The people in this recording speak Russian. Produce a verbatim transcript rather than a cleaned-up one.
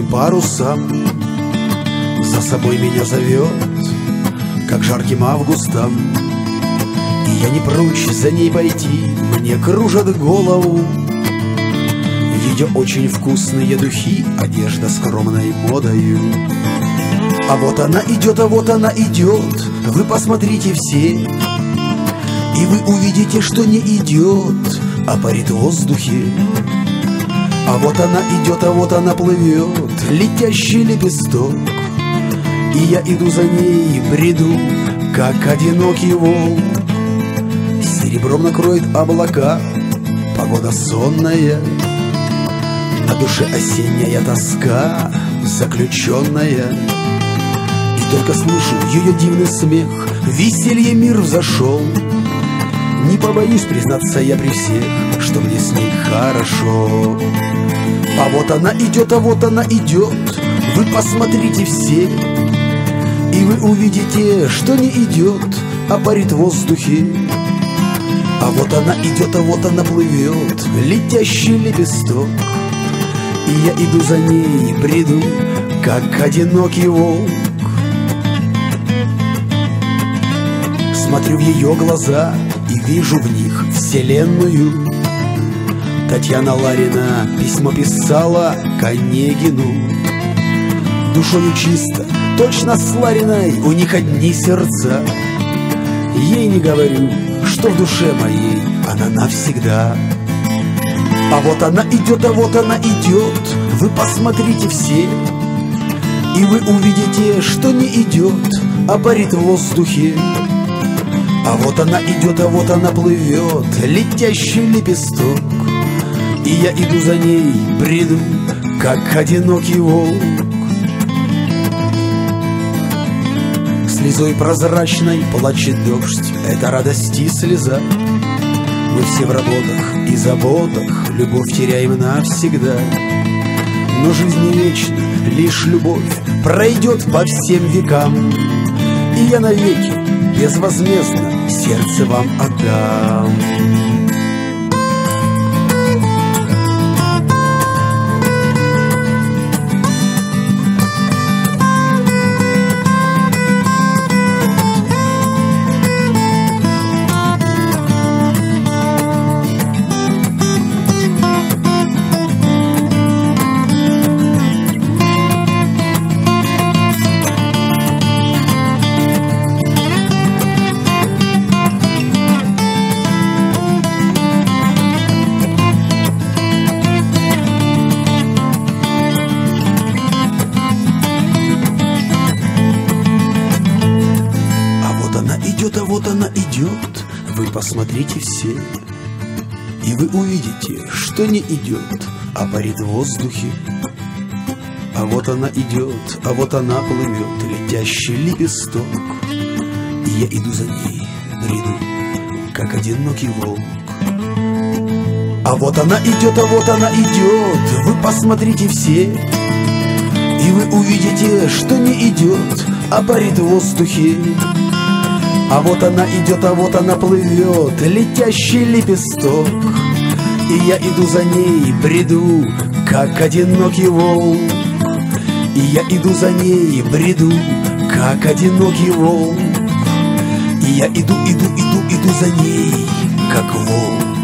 белым парусам за собой меня зовет, как жарким августом. И я не прочь за ней пойти, мне кружат голову ее очень вкусные духи, одежда скромной модою. А вот она идет, а вот она идет, вы посмотрите все, и вы увидите, что не идет, а парит в воздухе. А вот она идет, а вот она плывет, летящий лепесток. И я иду за ней, бреду, как одинокий волк. Серебром накроет облака, погода сонная, на душе осенняя тоска заключенная. И только слышу ее дивный смех, веселье мир взошел. Не побоюсь признаться я при всех, что мне с ней хорошо. А вот она идет, а вот она идет, вы посмотрите все, и вы увидите, что не идет, а парит в воздухе. А вот она идет, а вот она плывет, летящий лепесток. И я иду за ней, бреду, как одинокий волк. Смотрю в ее глаза и вижу в них вселенную. Татьяна Ларина письмо писала к Онегину. Душою чисто, точно с Лариной у них одни сердца. Ей не говорю, что в душе моей она навсегда. А вот она идет, а вот она идет, вы посмотрите все, и вы увидите, что не идет, а парит в воздухе. А вот она идет, а вот она плывет, летящий лепесток. И я иду за ней, бреду, как одинокий волк. Слезой прозрачной плачет дождь, это радости слеза. Мы все в работах и заботах, любовь теряем навсегда. Но жизнь не вечна, лишь любовь пройдет по всем векам. И я навеки безвозмездно сердце вам отдам. А вот она идет, вы посмотрите все, и вы увидите, что не идет, а парит в воздухе. А вот она идет, а вот она плывет, летящий лепесток. И я иду за ней, бреду, как одинокий волк. А вот она идет, а вот она идет, вы посмотрите все, и вы увидите, что не идет, а парит в воздухе. А вот она идет, а вот она плывет, летящий лепесток. И я иду за ней, бреду, как одинокий волк. И я иду за ней, бреду, как одинокий волк. И я иду, иду, иду, иду за ней, как волк.